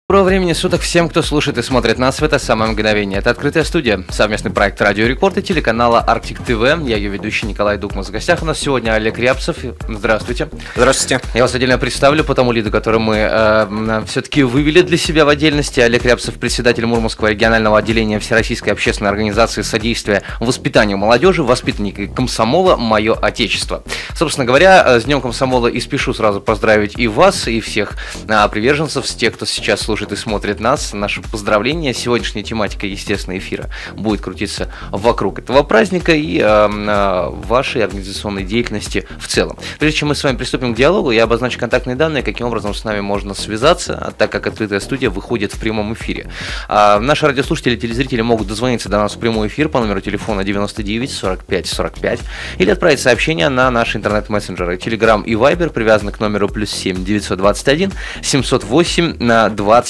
Доброго времени суток всем, кто слушает и смотрит нас в это самое мгновение. Это «Открытая студия», совместный проект «Радио Рекорд» и телеканала «Арктик ТВ». Я ее ведущий Николай Дукмас. В гостях у нас сегодня Олег Рябцев. Здравствуйте. Здравствуйте. Я вас отдельно представлю по тому лиду, который мы все-таки вывели для себя в отдельности. Олег Рябцев, председатель Мурманского регионального отделения Всероссийской общественной организации содействия воспитанию молодежи, воспитанники комсомола «Мое Отечество». Собственно говоря, с Днем комсомола и спешу сразу поздравить и вас, и всех приверженцев, с тех, кто сейчас слушает и смотрит нас. Наше поздравление. Сегодняшняя тематика, естественно, эфира будет крутиться вокруг этого праздника и вашей организационной деятельности в целом. Прежде чем мы с вами приступим к диалогу, я обозначу контактные данные, каким образом с нами можно связаться, так как «Открытая студия» выходит в прямом эфире. Наши радиослушатели и телезрители могут дозвониться до нас в прямой эфир по номеру телефона 99 45 45 или отправить сообщение на наши интернет-мессенджеры Telegram и Viber, привязаны к номеру +7 921 708 на 2006.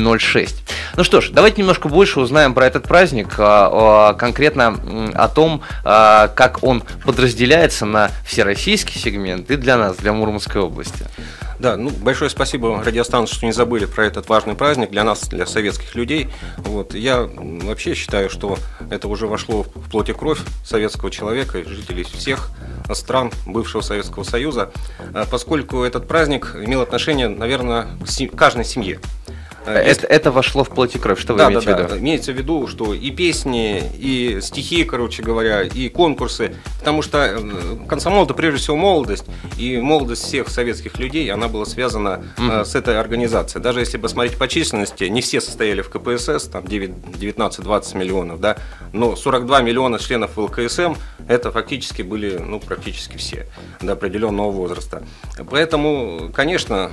Ну что ж, давайте немножко больше узнаем про этот праздник, конкретно о том, как он подразделяется на всероссийский сегмент и для нас, для Мурманской области. Да, большое спасибо радиостанции, что не забыли про этот важный праздник для нас, для советских людей. Я вообще считаю, что это уже вошло в плоть и кровь советского человека, жителей всех стран бывшего Советского Союза, поскольку этот праздник имел отношение, наверное, к каждой семье. Это вошло в плоть и кровь, что вы имеете в виду? Да, имеется в виду, что и песни, и стихи, короче говоря, и конкурсы, потому что комсомол — это прежде всего молодость, и молодость всех советских людей, она была связана с этой организацией. Даже если посмотреть по численности, не все состояли в КПСС, там 19-20 миллионов, да, но 42 миллиона членов ВЛКСМ — это фактически были, практически все до определенного возраста. Поэтому, конечно,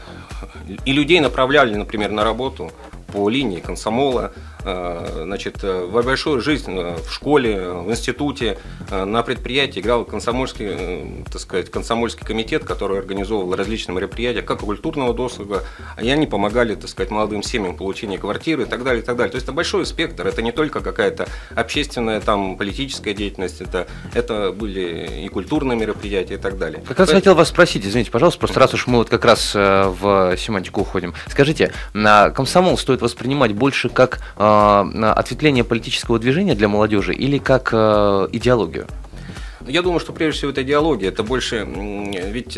и людей направляли, например, на работу по линии комсомола, в большую жизнь в школе, в институте, на предприятии играл комсомольский комитет, который организовывал различные мероприятия, как культурного досуга, и они помогали, молодым семьям в получении квартиры и так далее, и так далее. То есть это большой спектр, это не только какая-то общественная, политическая деятельность, это были и культурные мероприятия и так далее. Как раз хотел вас спросить, извините, пожалуйста, просто раз уж мы как раз в семантику уходим, скажите, комсомол стоит воспринимать больше как ответвление политического движения для молодежи или как идеологию? Я думаю, что прежде всего это идеология, это больше, ведь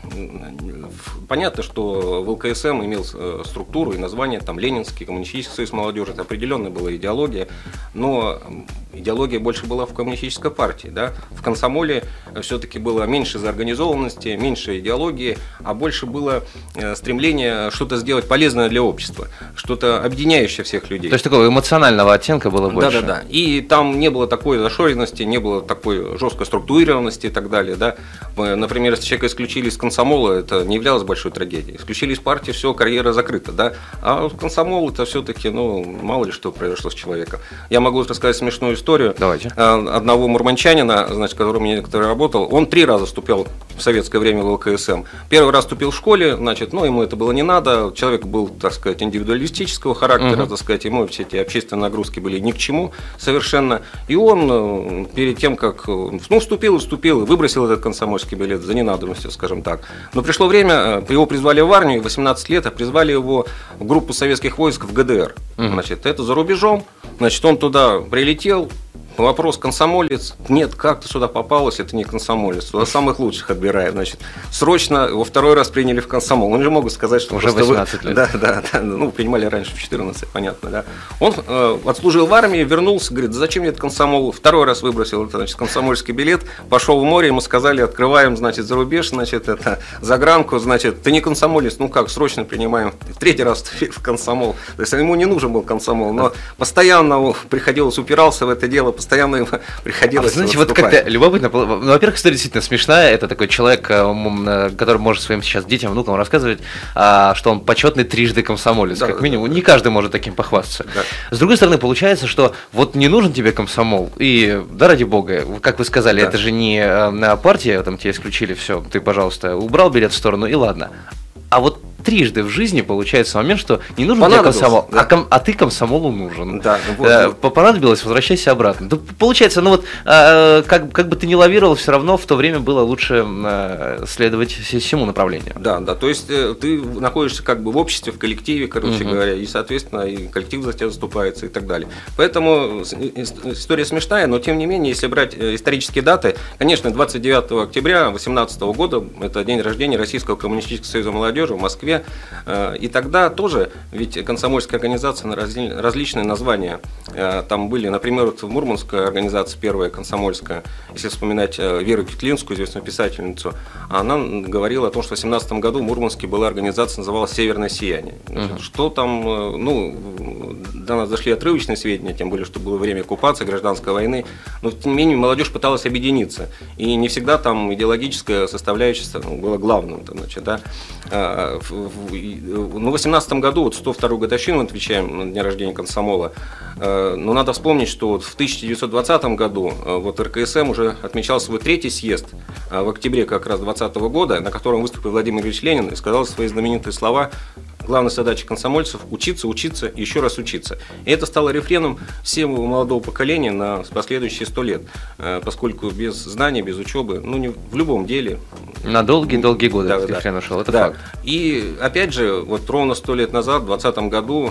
понятно, что ВЛКСМ имел структуру и название, Ленинский коммунистический союз молодежи, это определенная была идеология, но идеология больше была в коммунистической партии, да? В комсомоле все-таки было меньше заорганизованности, меньше идеологии, а больше было стремление что-то сделать полезное для общества, что-то объединяющее всех людей. То есть такого эмоционального оттенка было больше? Да. И там не было такой зашоренности, не было такой жесткой структурированности и так далее, да. Например, если человека исключили из комсомола, это не являлось большой трагедией. Исключили из партии, все, карьера закрыта, да. А комсомол — это все-таки, мало ли что произошло с человеком. Я могу рассказать смешную историю. Давайте. Одного мурманчанина, который работал, он 3 раза вступил в советское время в ЛКСМ. Первый раз вступил в школе, ему это было не надо, человек был, индивидуалистического характера, ему все эти общественные нагрузки были ни к чему совершенно. И он перед тем, как вступил и выбросил этот комсомольский билет за ненадобностью, скажем так. Но пришло время, его призвали в армию, 18 лет, призвали его в группу советских войск в ГДР. Это за рубежом, он туда прилетел. Вопрос: комсомолец? Нет, как ты сюда попалась? Это не комсомолец. Туда самых лучших отбирают. Срочно его 2-й раз приняли в комсомол. Он же могут сказать, что уже 18 лет. Да. Принимали раньше в 14, понятно, да. Он отслужил в армии, вернулся, говорит: зачем мне этот комсомол? 2-й раз выбросил комсомольский билет, пошел в море, ему сказали: открываем, за рубеж, загранку, ты не комсомолец, срочно принимаем. 3-й раз в комсомол. То есть ему не нужен был комсомол, но постоянно приходилось, упирался в это дело, постоянно ему приходилось. Знаете, как-то любопытно. Во-первых, история действительно смешная. Это такой человек, который может своим сейчас детям, внукам рассказывать, что он почетный трижды комсомолец. Как минимум. Не каждый может таким похвастаться. Да. С другой стороны, получается, что не нужен тебе комсомол. И, да ради бога, как вы сказали, это же не партия, тебя исключили, все, ты, пожалуйста, убрал билет в сторону, и ладно. А трижды в жизни получается момент, что не нужен тебе комсомол, да. А ты комсомолу нужен. Да, понадобилось, возвращайся обратно. Да, получается, ну вот, как бы ты ни лавировал, все равно в то время было лучше следовать всему направлению. Да, то есть ты находишься как бы в обществе, в коллективе, короче говоря, и, соответственно, и коллектив за тебя заступается и так далее. Поэтому история смешная, но тем не менее, если брать исторические даты, конечно, 29 октября 2018 года, это день рождения Российского коммунистического союза молодежи в Москве, и тогда тоже, ведь комсомольская организация, различные названия там были, например, вот в Мурманской организации, первая комсомольская, если вспоминать Веру Петлинскую, известную писательницу, она говорила о том, что в 2018 году в Мурманске была организация, называлась «Северное сияние». Значит, что там, до нас дошли отрывочные сведения, тем более, что было время оккупации, гражданской войны, но тем не менее молодежь пыталась объединиться, и не всегда там идеологическая составляющая была главным, значит, да. В 2018 году, вот 102-ю годовщину мы отвечаем на день рождения комсомола, но надо вспомнить, что вот в 1920 году вот РКСМ уже отмечал свой 3-й съезд в октябре как раз 2020 года, на котором выступил Владимир Ильич Ленин и сказал свои знаменитые слова: главная задача комсомольцев – учиться, учиться и еще раз учиться. И это стало рефреном всего молодого поколения на последующие 100 лет, поскольку без знаний, без учебы, не в любом деле… На долгие-долгие годы этот рефрен ушел, это факт. И опять же, вот ровно 100 лет назад, в 2020 году,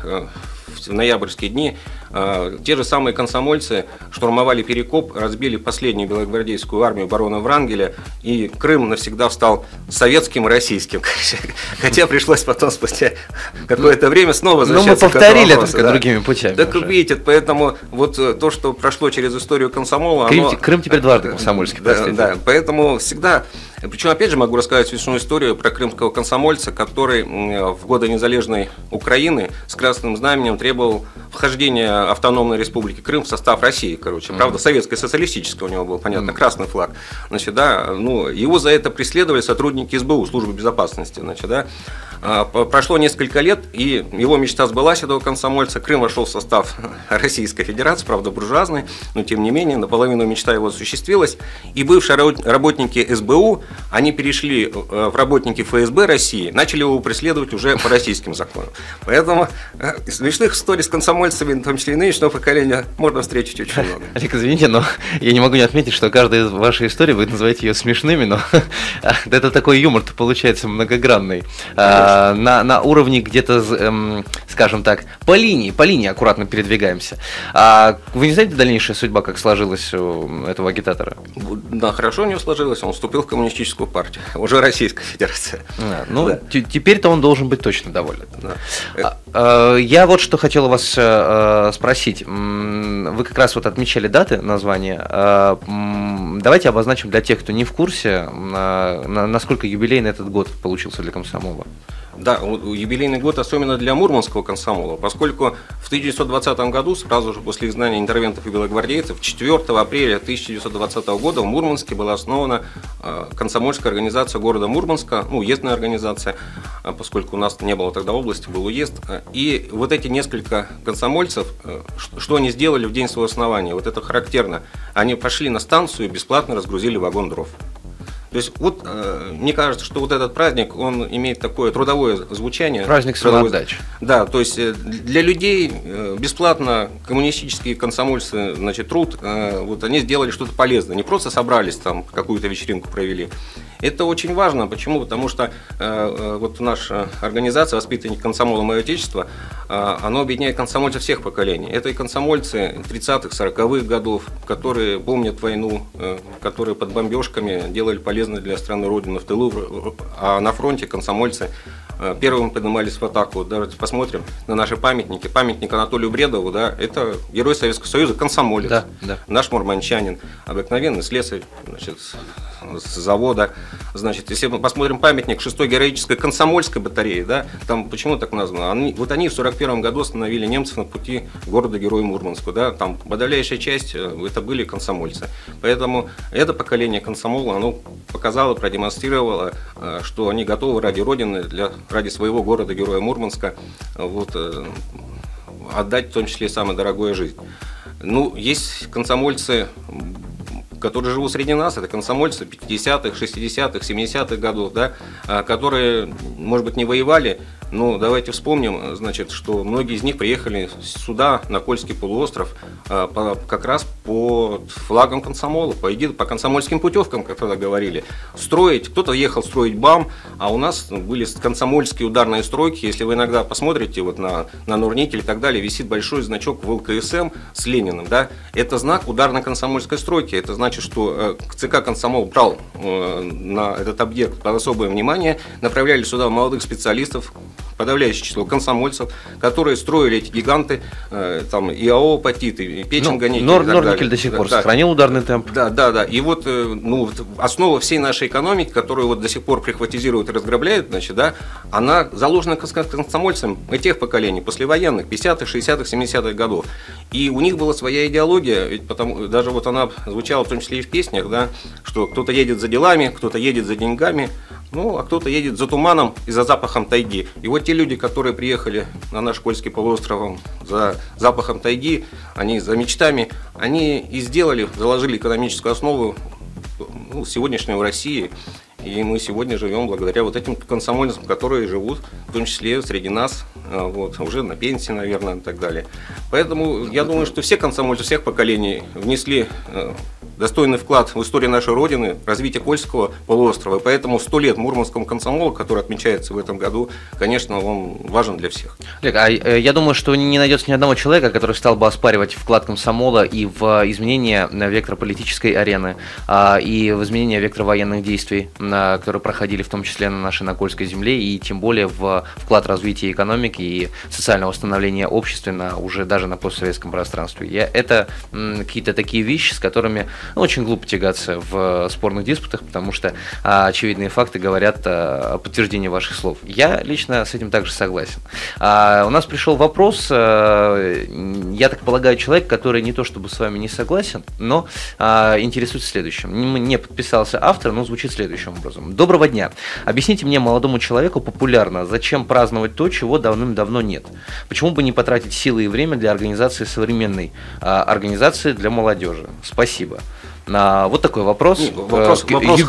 в ноябрьские дни, те же самые комсомольцы штурмовали Перекоп, разбили последнюю белогвардейскую армию барона Врангеля, и Крым навсегда стал советским и российским. Хотя пришлось потом спустя какое-то время снова возвращаться. Но мы повторили это другими путями. Так видите, поэтому вот то, что прошло через историю комсомола… Крым теперь дважды комсомольский. Да, поэтому всегда… Причем, опять же, могу рассказать смешную историю про крымского комсомольца, который в годы незалежной Украины с красным знаменем требовал вхождения автономной республики Крым в состав России, Правда, советская, социалистическая у него был, понятно, красный флаг. Значит, да, его за это преследовали сотрудники СБУ, службы безопасности, Прошло несколько лет, и его мечта сбылась, этого комсомольца. Крым вошел в состав Российской Федерации, правда, буржуазный, но тем не менее, наполовину мечта его осуществилась. И бывшие работники СБУ, они перешли в работники ФСБ России, начали его преследовать уже по российским законам. Поэтому смешных историй с комсомольцами, в том числе и нынешнего поколения, можно встретить очень много. Олег, извините, но я не могу не отметить, что каждая из вашей историй, вы называете ее смешными, но это такой юмор-то получается многогранный. На уровне где-то, скажем так, по линии аккуратно передвигаемся. Вы не знаете дальнейшая судьба, как сложилась у этого агитатора? Да, хорошо у него сложилось, он вступил в коммунистическую партию, уже Российская Федерация. Теперь-то он должен быть точно доволен. Да. Я вот что хотел у вас спросить. Вы как раз вот отмечали даты, названия. Давайте обозначим для тех, кто не в курсе, насколько юбилейный этот год получился для комсомола. Да, юбилейный год особенно для Мурманского комсомола, поскольку в 1920 году, сразу же после изгнания интервентов и белогвардейцев, 4 апреля 1920 года в Мурманске была основана комсомольская организация города Мурманска, уездная организация, поскольку у нас не было тогда области, был уезд. И вот эти несколько комсомольцев, что они сделали в день своего основания, вот это характерно, они пошли на станцию и бесплатно разгрузили вагон дров. То есть, вот мне кажется, что вот этот праздник, он имеет такое трудовое звучание. Праздник самоотдачи. Да, то есть для людей бесплатно коммунистические комсомольцы, труд, вот они сделали что-то полезное. Не просто собрались там, какую-то вечеринку провели. Это очень важно. Почему? Потому что вот наша организация «Воспитанники комсомола. Мое Отечество», она объединяет комсомольцев всех поколений. Это и комсомольцы 30-х, 40-х годов, которые помнят войну, которые под бомбежками делали полезно для страны Родины в тылу, а на фронте комсомольцы первым поднимались в атаку. Давайте посмотрим на наши памятники. Памятник Анатолию Бредову, да, это герой Советского Союза, комсомолец, да. Наш мурманчанин, обыкновенный слесарь, с завода. Если мы посмотрим памятник 6-й героической комсомольской батареи, да, там почему так названо? Они в 1941 году остановили немцев на пути города-героя Мурманску, да, там подавляющая часть это были комсомольцы. Поэтому это поколение комсомола, оно показало, продемонстрировало, что они готовы ради Родины, ради своего города-героя Мурманска отдать в том числе и самое дорогое жизнь. Есть комсомольцы которые живут среди нас, это комсомольцы 50-х, 60-х, 70-х годов, да, которые, может быть, не воевали, но давайте вспомним, значит, что многие из них приехали сюда, на Кольский полуостров, как раз под флагом комсомола, по комсомольским путевкам, как тогда говорили, строить. Кто-то ехал строить БАМ, а у нас были комсомольские ударные стройки. Если вы иногда посмотрите вот на Нурникель и так далее, висит большой значок ВЛКСМ с Лениным, да, это знак ударно-комсомольской стройки. Это значит, что ЦК «Комсомол» брал на этот объект под особое внимание, направляли сюда молодых специалистов, подавляющее число комсомольцев, которые строили эти гиганты, там и АО «Апатит», и Печень-Ганитель. Норникель до сих пор сохранил ударный темп. Да. И вот основа всей нашей экономики, которую вот до сих пор прихватизируют и разграбляют, значит, да, она заложена комсомольцам тех поколений, послевоенных, 50-х, 60-х, 70-х годов. И у них была своя идеология, ведь даже вот она звучала в том числе и в песнях, да, что кто-то едет за делами, кто-то едет за деньгами, а кто-то едет за туманом и за запахом тайги. И вот те люди, которые приехали на наш Кольский полуостров за запахом тайги, они за мечтами, они и заложили экономическую основу сегодняшнего России. И мы сегодня живем благодаря вот этим комсомольцам, которые живут, в том числе среди нас, уже на пенсии, наверное, и так далее. Поэтому я думаю, что все комсомольцы всех поколений внесли достойный вклад в историю нашей Родины, развитие Кольского полуострова. И поэтому 100 лет Мурманскому комсомолу, который отмечается в этом году, конечно, он важен для всех. Олег, я думаю, что не найдется ни одного человека, который стал бы оспаривать вклад комсомола и в изменение вектора политической арены, и в изменение вектора военных действий, которые проходили в том числе на нашей Кольской земле, и тем более в вклад развития экономики и социального восстановления общества уже даже на постсоветском пространстве. Это какие-то такие вещи, с которыми очень глупо тягаться в спорных диспутах, потому что очевидные факты говорят о подтверждении ваших слов. Я лично с этим также согласен. У нас пришел вопрос, я так полагаю, человек, который не то чтобы с вами не согласен, но интересуется следующим. Не подписался автор, но звучит следующим образом. Доброго дня. Объясните мне, молодому человеку, популярно, зачем праздновать то, чего давным-давно нет? Почему бы не потратить силы и время для организации современной организации для молодежи? Спасибо. Вот такой вопрос. Вопрос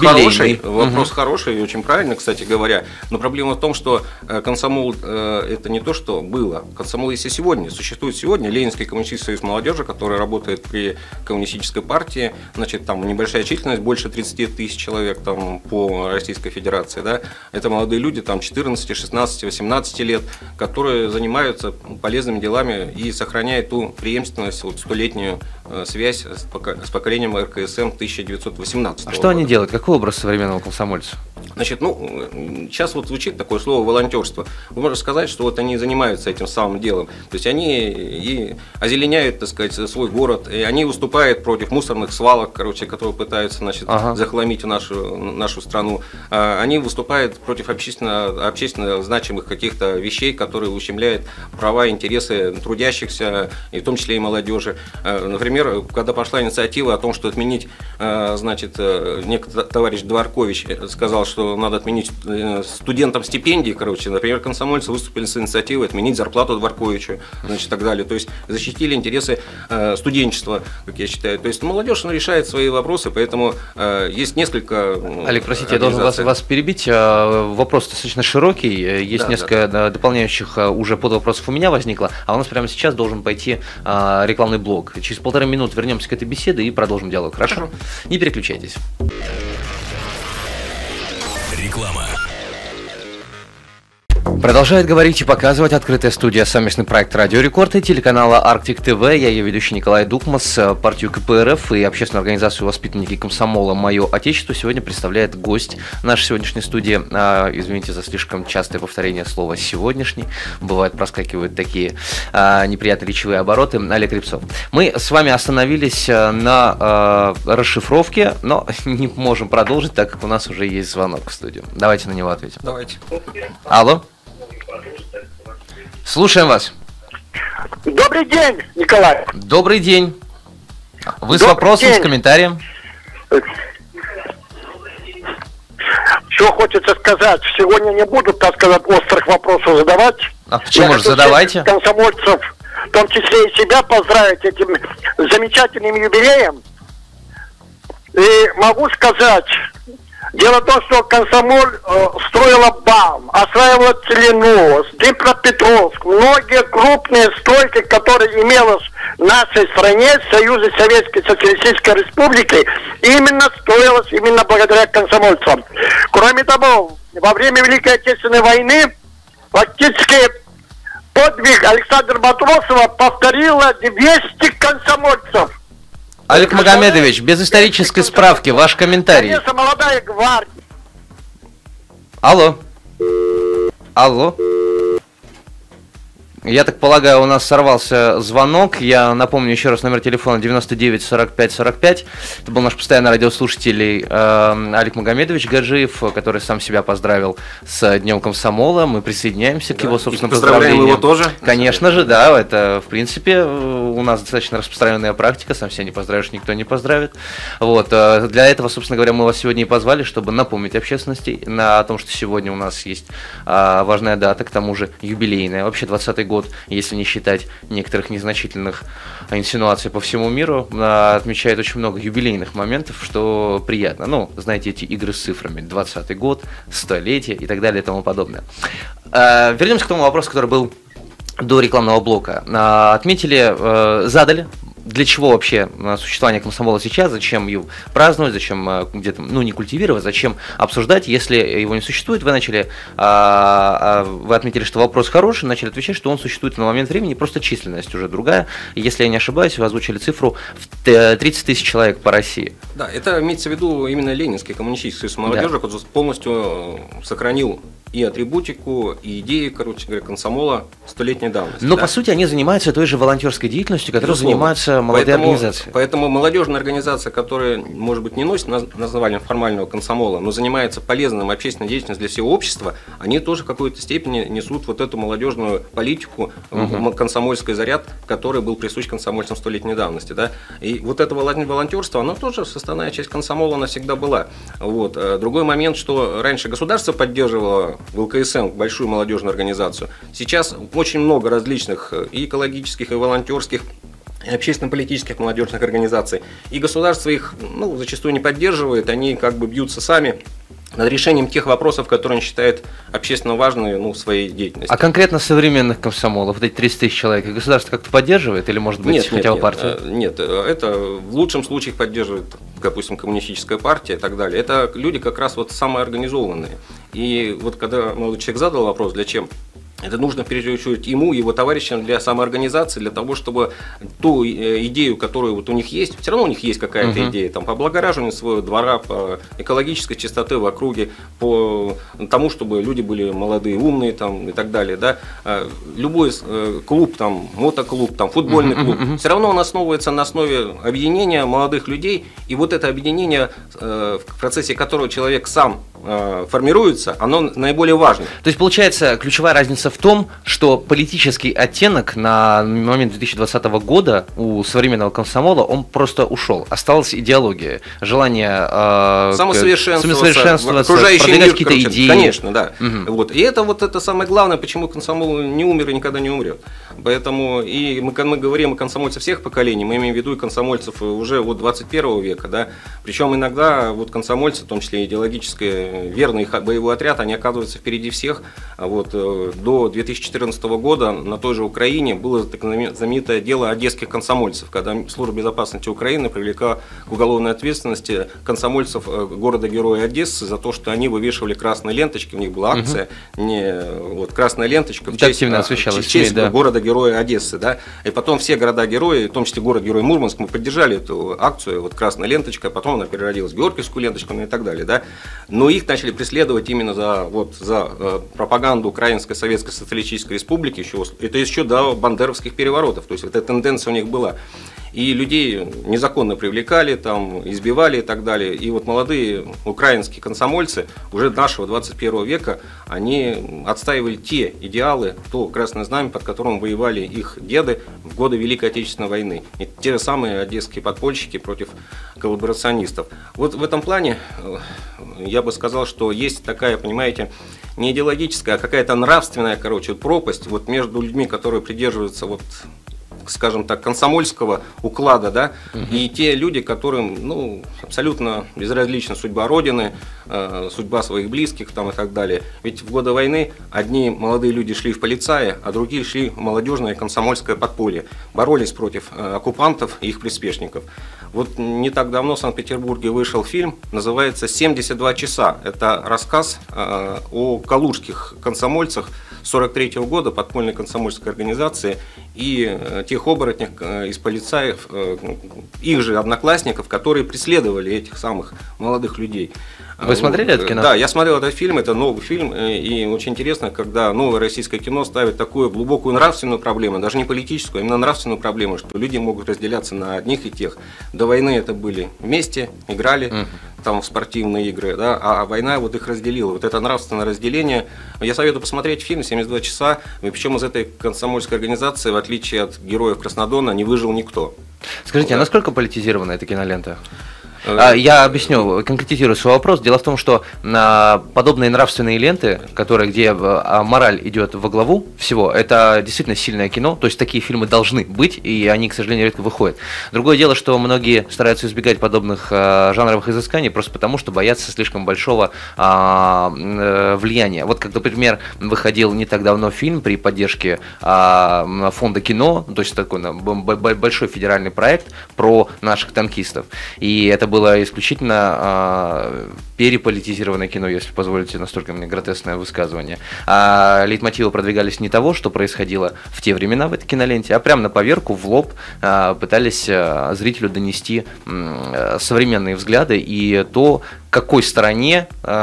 хороший и очень правильный, кстати говоря. Но проблема в том, что комсомол это не то, что было. Комсомол есть и сегодня. Существует сегодня Ленинский коммунистический союз молодежи, который работает при коммунистической партии. Значит, там небольшая численность, больше 30 тысяч человек там, по Российской Федерации. Да? Это молодые люди там, 14, 16, 18 лет, которые занимаются полезными делами и сохраняют ту преемственность, столетнюю связь с поколением РКСМ 1918 года. А что они делают? Какой образ современного комсомольца? Значит, сейчас звучит такое слово волонтерство. Вы можете сказать, что они занимаются этим самым делом. То есть они и озеленяют, так сказать, свой город, и они выступают против мусорных свалок, которые пытаются, захламить нашу страну. Они выступают против общественно значимых каких-то вещей, которые ущемляют права и интересы трудящихся, и в том числе и молодежи. Например, когда пошла инициатива о том, что отменить, некто товарищ Дворкович сказал, что надо отменить студентам стипендии, например, комсомольцы выступили с инициативой отменить зарплату Дворковичу, и так далее. То есть защитили интересы студенчества, как я считаю. То есть молодежь решает свои вопросы, поэтому есть несколько. Олег, простите, я должен вас перебить. Вопрос достаточно широкий. Есть несколько дополняющих уже подвопросов у меня возникло, а у нас прямо сейчас должен пойти рекламный блок. Через 1,5 минуты вернемся к этой беседе и продолжим диалог. Хорошо? Не переключайтесь. Реклама. Продолжает говорить и показывать открытая студия, совместный проект «Радио Рекорд» и телеканала «Арктик ТВ». Я ее ведущий Николай Дукмас. Партию КПРФ и общественную организацию «Воспитанники комсомола. Мое Отечество» сегодня представляет гость нашей сегодняшней студии. Извините за слишком частое повторение слова «сегодняшний». Бывает, проскакивают такие неприятные речевые обороты. Олег Рябцов. Мы с вами остановились на расшифровке, но не можем продолжить, так как у нас уже есть звонок в студию. Давайте на него ответим. Давайте. Алло. Слушаем вас. Добрый день, Николай. Добрый день. Вы с Добрый вопросом, день. с комментарием? Что хочется сказать, сегодня не буду, так сказать, острых вопросов задавать. А почему же? хочу Задавайте. всех комсомольцев, в том числе и себя, поздравить этим замечательным юбилеем. И могу сказать, дело в том, что Комсомоль строила БАМ, осваивала Целину, Днепропетровск, многие крупные стройки, которые имелось в нашей стране, в Союзе Советской Социалистической Республики, именно строилось именно благодаря комсомольцам. Кроме того, во время Великой Отечественной войны фактически подвиг Александра Матросова повторила 200 комсомольцев. Олег Магомедович, без исторической справки, ваш комментарий. Конечно, молодая гвардия. Алло. Алло. Я так полагаю, у нас сорвался звонок. Я напомню еще раз номер телефона 99 45 45. Это был наш постоянный радиослушатель Олег Магомедович Гаджиев, который сам себя поздравил с Днем Комсомола. Мы присоединяемся к его, собственно, поздравлению. Его тоже? Конечно же, да. Это, в принципе, у нас достаточно распространенная практика. Сам себя не поздравишь, никто не поздравит. Вот. Для этого, собственно говоря, мы вас сегодня и позвали, чтобы напомнить общественности о том, что сегодня у нас есть важная дата, к тому же юбилейная. Вообще 20-й год, если не считать некоторых незначительных инсинуаций по всему миру, отмечает очень много юбилейных моментов, что приятно. Ну, знаете, эти игры с цифрами. 20-й год, 100-летие и так далее и тому подобное. Вернемся к тому вопросу, который был до рекламного блока. Задали, для чего вообще существование комсомола сейчас, зачем ее праздновать, зачем где-то, не культивировать, зачем обсуждать, если его не существует. Вы отметили, что вопрос хороший, начали отвечать, что он существует на момент времени, просто численность уже другая. Если я не ошибаюсь, вы озвучили цифру в 30 тысяч человек по России. Да, это имеется в виду именно Ленинский коммунистический союз молодежи, который полностью сохранил и атрибутику, и идеи, комсомола 100-летней давности. Но, по сути, они занимаются той же волонтерской деятельностью, которой занимаются молодые организации. Поэтому молодежная организация, которая, может быть, не носит название формального комсомола, но занимается полезным общественной деятельностью для всего общества, они тоже в какой-то степени несут вот эту молодежную политику, комсомольский заряд, который был присущ комсомольцам 100-летней давности. Да? И вот это волонтерство, оно тоже составная часть комсомола, она всегда была. Вот. Другой момент, что раньше государство поддерживало в ЛКСМ большую молодежную организацию. Сейчас очень много различных и экологических, и волонтерских, и общественно-политических молодежных организаций. И государство их зачастую не поддерживает, они бьются сами над решением тех вопросов, которые он считает общественно важными в своей деятельности. А конкретно современных комсомолов, вот эти 30 тысяч человек, государство как-то поддерживает или, может быть, хотя бы партия? Нет, это в лучшем случае поддерживает, допустим, коммунистическая партия и так далее. Это люди как раз самоорганизованные. И вот когда молодой человек задал вопрос, для чем? Это нужно, прежде всего, ему, его товарищам для самоорганизации, для того, чтобы ту идею, которую у них есть, все равно у них есть какая-то идея, по облагораживанию своего двора, по экологической чистоте в округе, по тому, чтобы люди были молодые, умные и так далее. Да? Любой клуб, мотоклуб, футбольный клуб, все равно он основывается на основе объединения молодых людей, и вот это объединение, в процессе которого человек сам формируется, оно наиболее важно. То есть, получается, ключевая разница в том, что политический оттенок на момент 2020 года у современного комсомола, он просто ушел. Осталась идеология, желание самосовершенствоваться, продвигать какие-то идеи. Конечно, да. Вот. И это самое главное, почему комсомол не умер и никогда не умрет. Поэтому и мы говорим о комсомольцах всех поколений, мы имеем в виду и комсомольцев уже 21 века. Да? Причем иногда комсомольцы, в том числе идеологические, верный боевой отряд, они оказываются впереди всех. До 2014 года на той же Украине было так знаменитое дело одесских комсомольцев, когда Служба безопасности Украины привлекла к уголовной ответственности комсомольцев города-героя Одессы за то, что они вывешивали красные ленточки, у них была акция, красная ленточка в честь города-героя Одессы. Да? И потом все города-герои, в том числе город-герой Мурманск, мы поддержали эту акцию, красная ленточка, а потом она переродилась в Георгиевскую ленточку и так далее. Да? Но их начали преследовать именно за пропаганду Украинской Советской Социалистической Республики, еще до бандеровских переворотов, то есть эта тенденция у них была. И людей незаконно привлекали, избивали и так далее. И молодые украинские комсомольцы уже нашего 21 века, они отстаивали те идеалы, то красное знамя, под которым воевали их деды в годы Великой Отечественной войны. И те же самые одесские подпольщики против коллаборационистов. Вот в этом плане я бы сказал, что есть такая, понимаете, не идеологическая, а какая-то нравственная, пропасть между людьми, которые придерживаются скажем так, комсомольского уклада, да, и те люди, которым, ну, абсолютно безразлична судьба Родины, судьба своих близких там и так далее. Ведь в годы войны одни молодые люди шли в полицаи, а другие шли в молодежное комсомольское подполье, боролись против оккупантов и их приспешников. Вот не так давно в Санкт-Петербурге вышел фильм, называется «72 часа». Это рассказ о калужских комсомольцах 1943 года, подпольной комсомольской организации, и тех оборотнях из полицаев, их же одноклассников, которые преследовали этих самых молодых людей. Вы смотрели это кино? Да, я смотрел этот фильм, это новый фильм, и очень интересно, когда новое российское кино ставит такую глубокую нравственную проблему, даже не политическую, а именно нравственную проблему, что люди могут разделяться на одних и тех. До войны это были вместе, играли там в спортивные игры, да, а война вот их разделила. Вот это нравственное разделение. Я советую посмотреть фильм «72 часа», и причем из этой комсомольской организации, в отличие от героев Краснодона, не выжил никто. Скажите, а насколько политизирована эта кинолента? Я объясню, конкретизирую свой вопрос. Дело в том, что подобные нравственные ленты, где мораль идет во главу всего, это действительно сильное кино, то есть такие фильмы должны быть, и они, к сожалению, редко выходят. Другое дело, что многие стараются избегать подобных жанровых изысканий просто потому, что боятся слишком большого влияния. Вот как, например, выходил не так давно фильм при поддержке фонда кино, то есть такой большой федеральный проект про наших танкистов, и это было исключительно переполитизированное кино, если позволите настолько мне гротескное высказывание. Лейтмотивы продвигались не того, что происходило в те времена в этой киноленте, а прямо на поверку, в лоб пытались зрителю донести современные взгляды и то, к какой стороне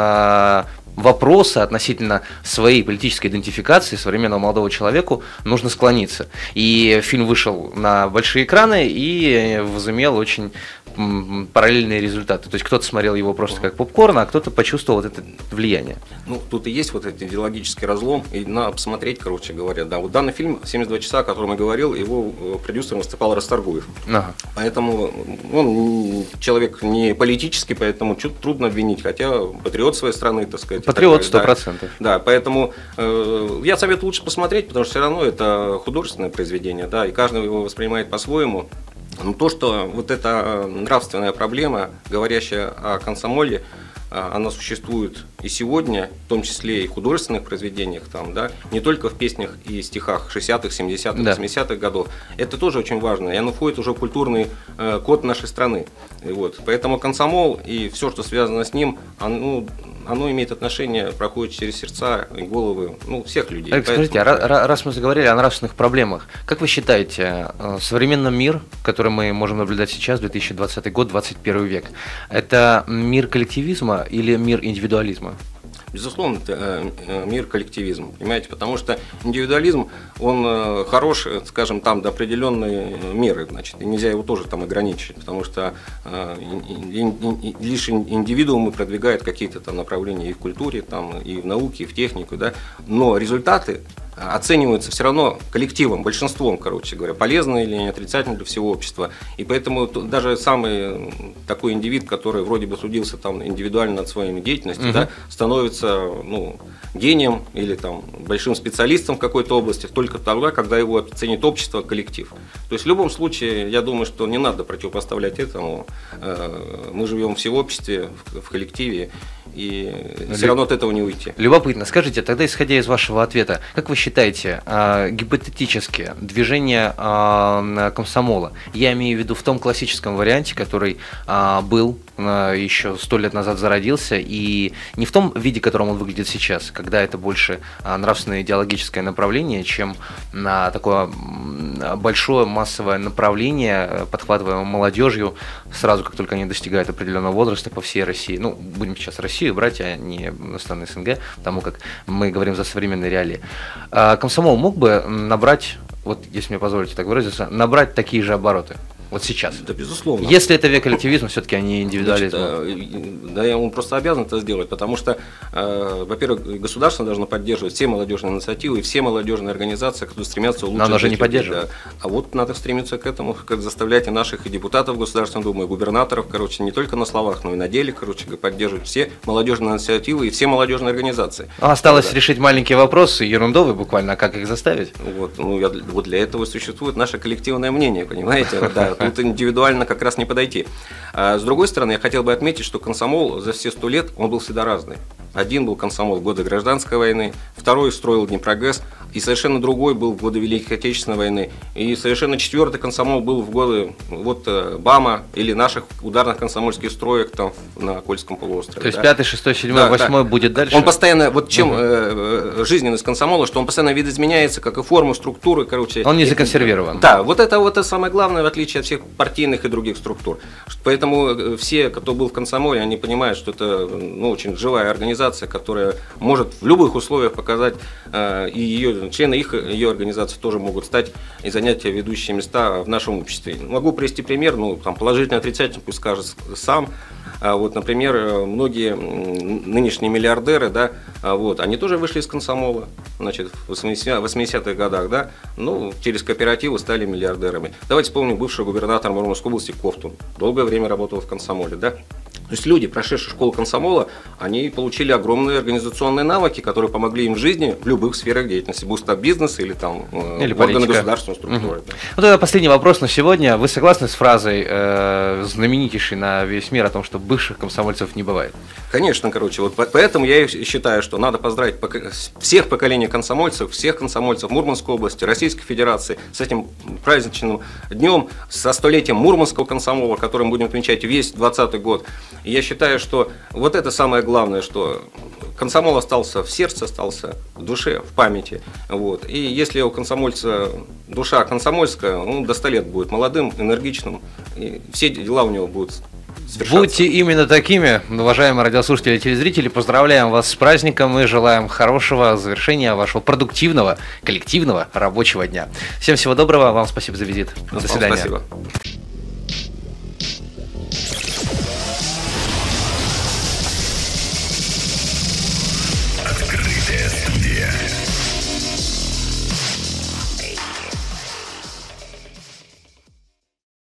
вопросы относительно своей политической идентификации современного молодого человеку нужно склониться. И фильм вышел на большие экраны и возымел очень параллельные результаты. То есть кто-то смотрел его просто как попкорн, а кто-то почувствовал вот это влияние. Ну, тут и есть вот этот идеологический разлом, и надо посмотреть, короче говоря. Да, вот данный фильм «72 часа», о котором я говорил, его продюсером выступал Расторгуев. Ага. Поэтому он человек не политический, поэтому трудно обвинить, хотя патриот своей страны, так сказать. Патриот 100%. Да, поэтому я советую лучше посмотреть, потому что все равно это художественное произведение, да, и каждый его воспринимает по-своему. Но то, что вот эта нравственная проблема, говорящая о комсомоле, она существует и сегодня, в том числе и в художественных произведениях, там, да, не только в песнях и стихах 60-х, 70-х, 80-х годов. Это тоже очень важно, и оно входит уже в культурный код нашей страны. И вот. Поэтому комсомол и все, что связано с ним, оно имеет отношение, проходит через сердца и головы всех людей. Скажите, раз мы заговорили о нравственных проблемах, как вы считаете, современный мир, который мы можем наблюдать сейчас, 2020 год, 21 век, это мир коллективизма или мир индивидуализма? Безусловно, это мир коллективизма, понимаете, потому что индивидуализм, он хорош, скажем, там до определенной меры, значит, и нельзя его тоже там ограничить, потому что лишь индивидуумы продвигают какие-то там направления и в культуре, там, и в науке, и в технику, да, но результаты оцениваются все равно коллективом, большинством, короче говоря, полезно или не отрицательно для всего общества. И поэтому даже самый такой индивид, который вроде бы судился там индивидуально над своими деятельностью, да, становится гением или там большим специалистом в какой-то области только тогда, когда его оценит общество, коллектив. То есть в любом случае, я думаю, что не надо противопоставлять этому. Мы живем все в обществе, в коллективе, и все равно от этого не уйти. Любопытно. Скажите, тогда, исходя из вашего ответа, как вы считаете, гипотетически движение комсомола, я имею в виду в том классическом варианте, который был еще 100 лет назад зародился, и не в том виде, в котором он выглядит сейчас, когда это больше нравственное идеологическое направление, чем такое большое массовое направление, подхватываемое молодежью, сразу как только они достигают определенного возраста по всей России. Ну, будем сейчас Россию брать, а не страны СНГ, потому как мы говорим за современные реалии. Комсомол мог бы набрать, вот если мне позволите так выразиться, набрать такие же обороты? Вот сейчас? Да, безусловно. Если это век коллективизма, все-таки они индивидуализм. Да, он просто обязан это сделать, потому что, во-первых, государство должно поддерживать все молодежные инициативы и все молодежные организации, которые стремятся улучшить. Но оно же не поддерживает. Да. А вот надо стремиться к этому, как заставлять и наших и депутатов Государственной Думы, и губернаторов, не только на словах, но и на деле, поддерживать все молодежные инициативы и все молодежные организации. Осталось решить маленькие вопросы, ерундовые буквально, а как их заставить? Вот для этого существует наше коллективное мнение, понимаете? Да, тут индивидуально как раз не подойти. А с другой стороны, я хотел бы отметить, что комсомол за все 100 лет, он был всегда разный. Один был комсомол в годы Гражданской войны, второй строил Днепрогэс, и совершенно другой был в годы Великой Отечественной войны, и совершенно четвертый комсомол был в годы БАМа или наших ударных комсомольских строек там на Кольском полуострове. То есть 5-й, 6-й, 7-й, 8-й будет дальше? Он постоянно, чем жизненность комсомола, что он постоянно видоизменяется, как и формы, структуры, Он не законсервирован. Да, это самое главное, в отличие от всех партийных и других структур. Поэтому все, кто был в комсомоле, они понимают, что это очень живая организация, которая может в любых условиях показать, и члены ее организации тоже могут стать и занять ведущие места в нашем обществе. Могу привести пример, положительно, отрицательно, пусть скажет сам. Например, многие нынешние миллиардеры, они тоже вышли из комсомола, в 80-х годах, через кооперативы стали миллиардерами. Давайте вспомним бывшего губернатора Мурманской области Ковтун. Долгое время работал в комсомоле, То есть люди, прошедшие школу комсомола, они получили огромные организационные навыки, которые помогли им в жизни в любых сферах деятельности, будь то бизнес или органы государственной структуры. Тогда последний вопрос на сегодня. Вы согласны с фразой, знаменитейшей на весь мир, о том, что бывших комсомольцев не бывает? Конечно, поэтому я и считаю, что надо поздравить всех поколений комсомольцев, всех комсомольцев Мурманской области, Российской Федерации с этим праздничным днем, со 100-летием Мурманского комсомола, который мы будем отмечать весь 2020 год. И я считаю, что это самое главное, что комсомол остался в сердце, остался в душе, в памяти. И если у комсомольца душа комсомольская, он до 100 лет будет молодым, энергичным, и все дела у него будут свершаться. Будьте именно такими, уважаемые радиослушатели и телезрители. Поздравляем вас с праздником и желаем хорошего завершения вашего продуктивного, коллективного рабочего дня. Всем всего доброго, вам спасибо за визит. До свидания. Спасибо.